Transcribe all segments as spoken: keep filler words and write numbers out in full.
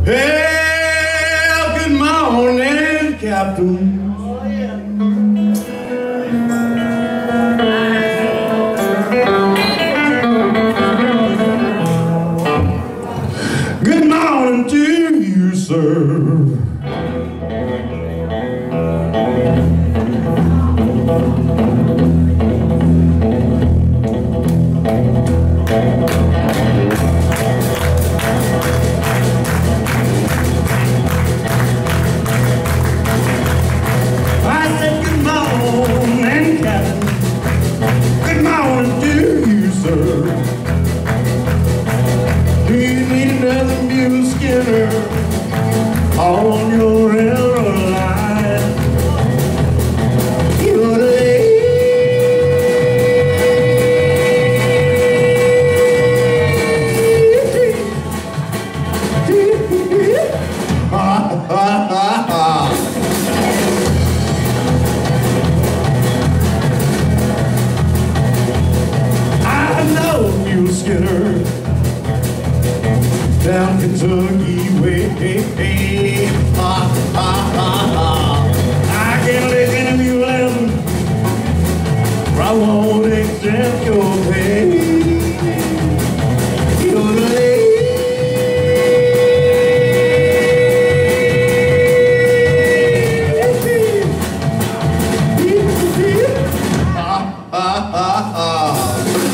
Well, good morning, Captain. Oh, yeah. Good morning to you, sir. I said good morning, Captain. Good morning to you, sir. Do you need another mule skinner on your railroad line? You're late. Ha ha ha ha. I know mule skinner down Kentucky way. Hey, hey. Ha, ha, ha, ha. I can't lick in a mule eleven, or I won't accept your pay. You're late. Ha, ha, ha, ha.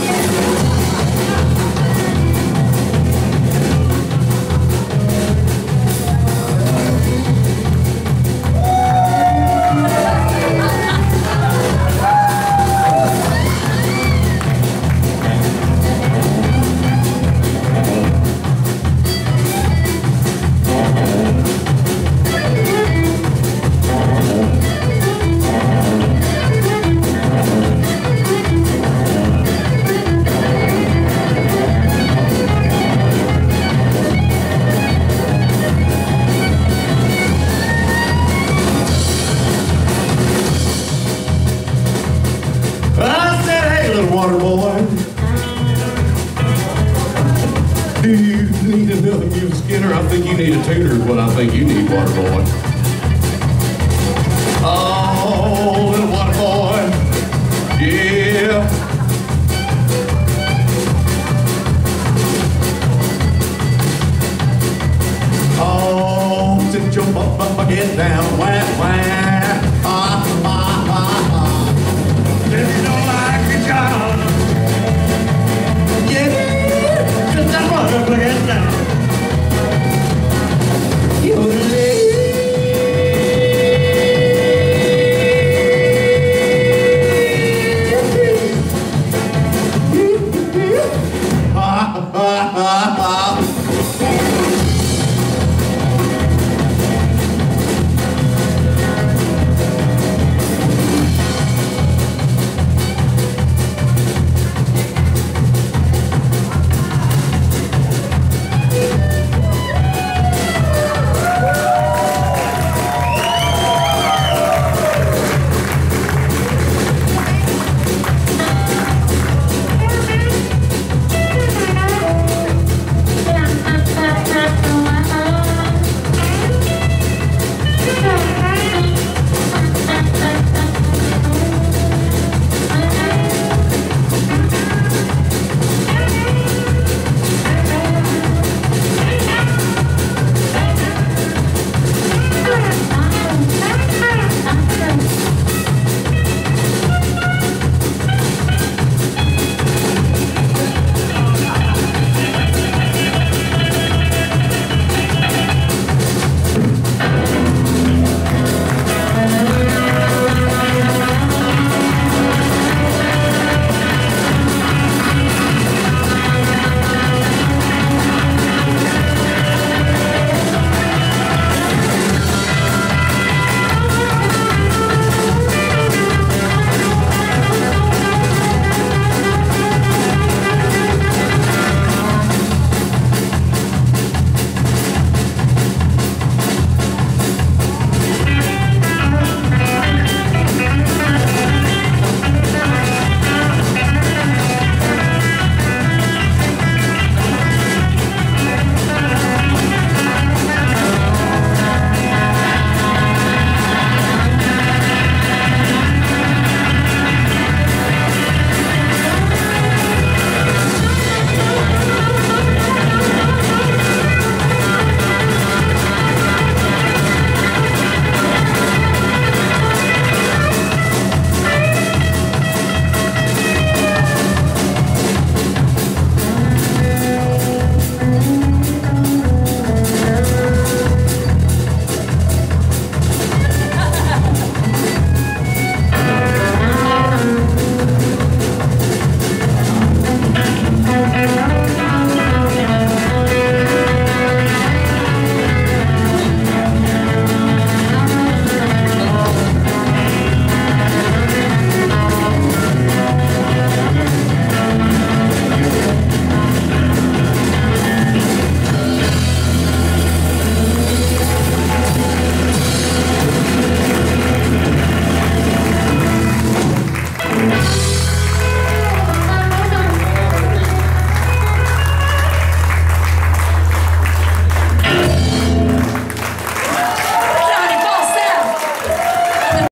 I said, hey, little water boy, do you need another mule skinner? I think you need a tutor is what I think you need, water boy. Oh, little water boy, yeah. Oh, sit your bucket down, wah, wah, ah, ah, ah, ah. If you don't like your job, yeah, just that water bucket down. You're